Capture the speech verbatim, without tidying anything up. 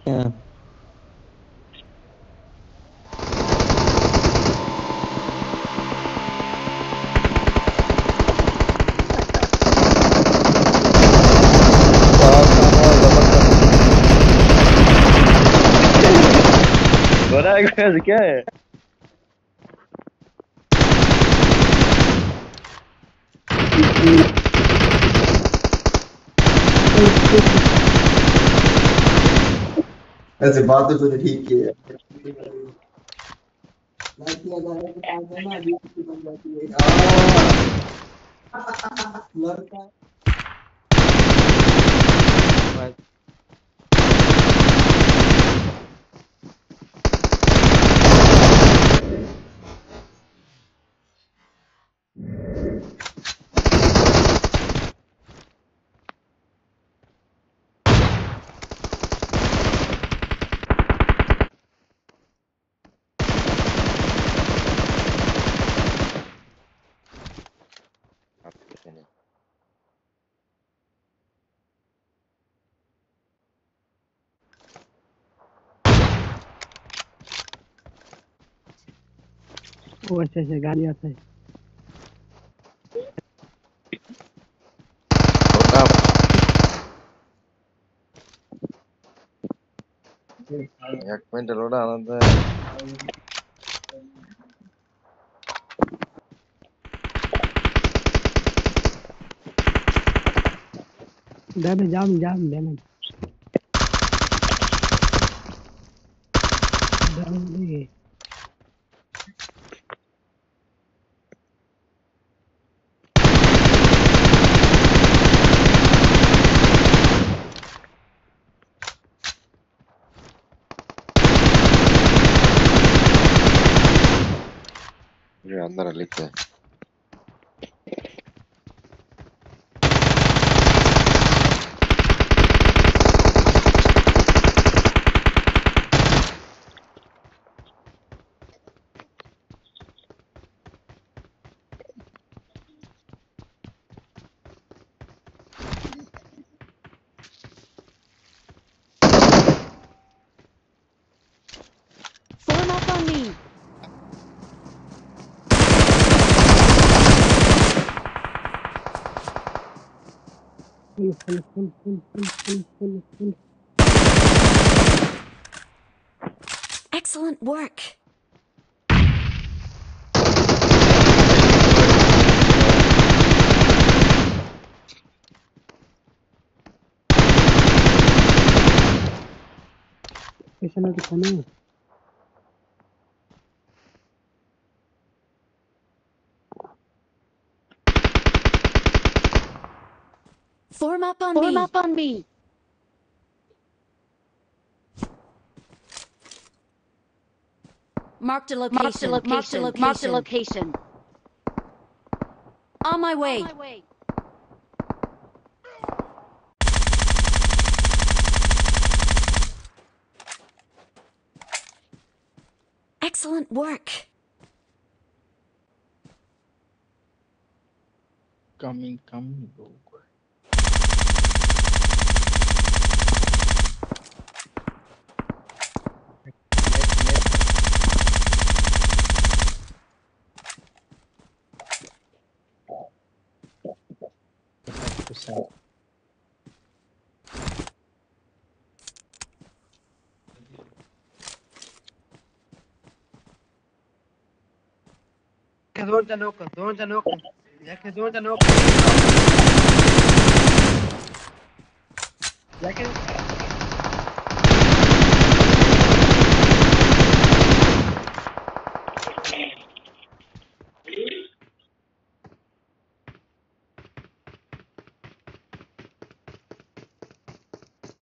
Yeah. गोरा है क्या है? ऐसे बात तो ठीक है। लड़का वो अच्छे से गाड़ी आता है। एक मिनट लोड़ा आनंद है। Damage jam jam damage damage नहीं है। ये अंदर लिखते हैं। Form up on me. Full full full full full full full full Excellent work. कैसे ना दिखाने हैं। Form up on Form me. up on me. Marked a Marked a location. Marked a location. Marked a location. location. On my way. On my way. Excellent work. Coming, coming, go. दोन चा नोक दोन चा नोक जाके दोन चा नोक जाके